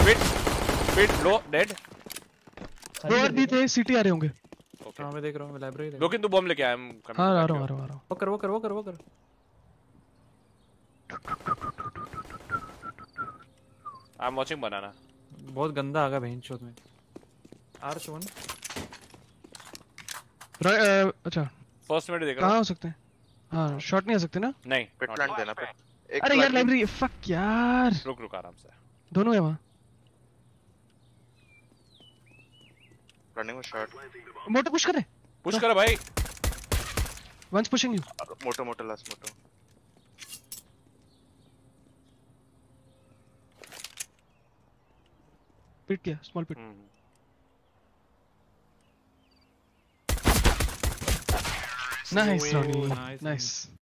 Mid low dead. दो और भी थे, सिटी आ रहे होंगे। हां मैं देख रहा हूं, मैं लाइब्रेरी देख। लोकिन तू बॉम्ब लेके आया। हां आ रहा हूं। वो कर। I'm watching banana. बहुत गंदा आ गया बहनचोद में। आर्च 1 अच्छा फर्स्ट मिड देख रहा कहां हूं। हो सकते हैं? हां शॉट नहीं आ सकते ना? नहीं पिट प्लांट देना पे। अरे यार लाइब्रेरी, फक यार। रुक आराम से। दोनों है वहां। रनिंग में शॉट। मोटो पुश कर भाई। Once pushing you. Moto last moto. Pit किया, small pit. Nice Ronnie, nice.